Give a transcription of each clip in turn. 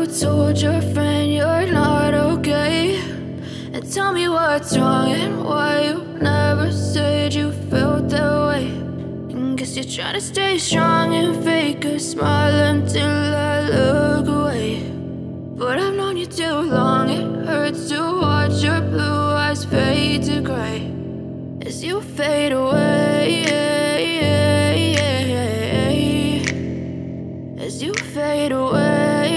told your friend you're not okay, and tell me what's wrong and why you never said you felt that way. And guess you're trying to stay strong and fake a smile until I look away. But I've known you too long, it hurts to watch your blue eyes fade to gray as you fade away, as you fade away.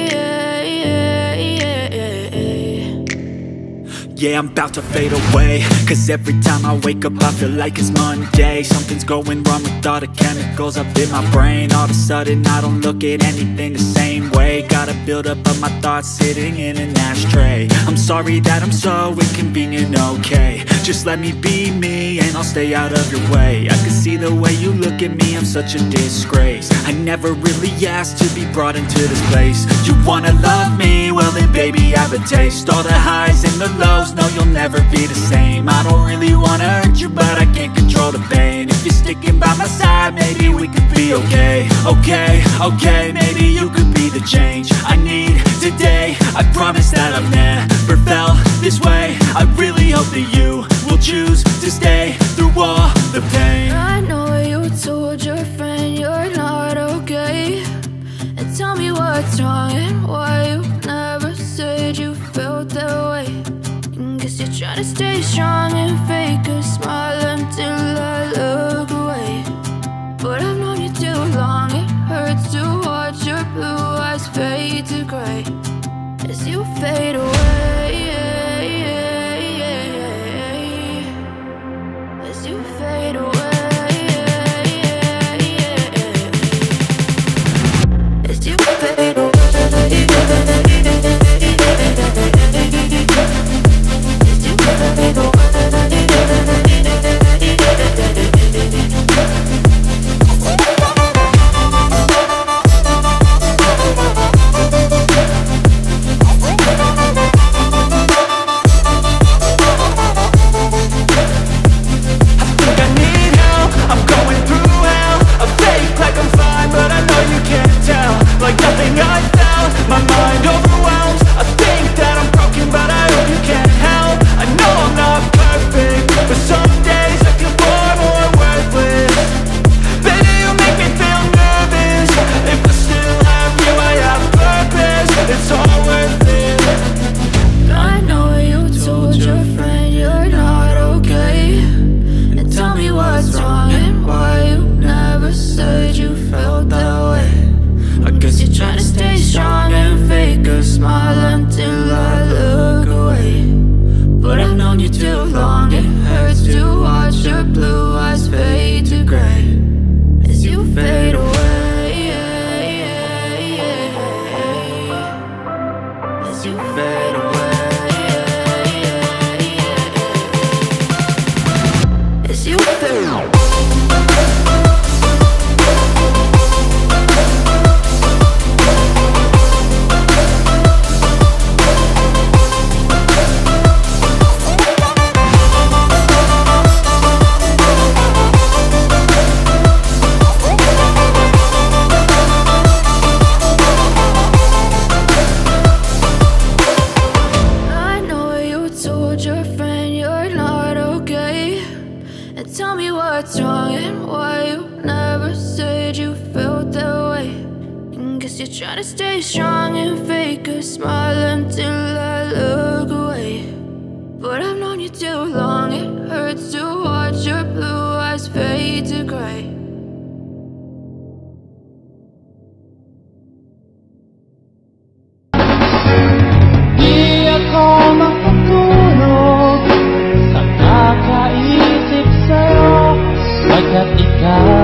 Yeah, I'm about to fade away, cause every time I wake up I feel like it's Monday. Something's going wrong with all the chemicals up in my brain. All of a sudden I don't look at anything the same way. Got a buildup of my thoughts sitting in an ashtray. I'm sorry that I'm so inconvenient, okay. Just let me be me and I'll stay out of your way. I can see the way you look at me, I'm such a disgrace. I never really asked to be brought into this place. You wanna love me? Well then baby, have a taste. All the highs and the lows, no, you'll never be the same. I don't really wanna hurt you, but I can't control the pain. If you're sticking by my side, maybe we could be okay. Okay, maybe you could be the change I need today. I promise that I've never felt this way. I really hope that you will choose to stay through all the pain. I know you told your friend you're not okay, and tell me what's wrong and why you never said you felt that way. Guess you're trying to stay strong and fake a smile until I look away. But I've known you too long, it hurts to watch your blue eyes fade to gray as you fade away, as you fade away, as you fade away. Pagkat ikaw